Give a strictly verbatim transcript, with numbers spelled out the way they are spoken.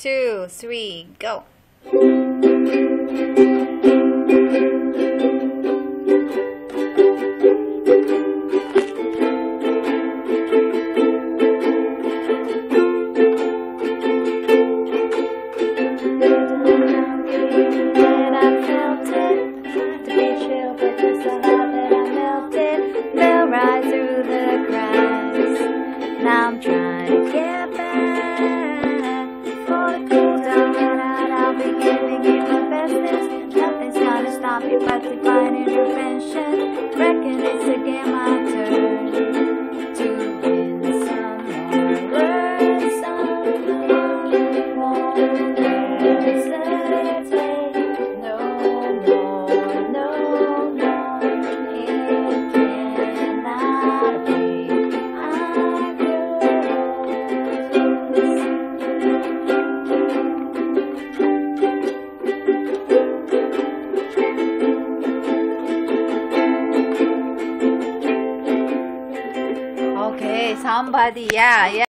two, three, go. Now I'm trying to get back. Before the cool down and out, I'll be giving it my bestest. Nothing's gonna stop me but divine intervention. Reckon it's again my turn to win some more, learn some more. Hesitate no more, no more. It cannot be. Okay, somebody, yeah, yeah.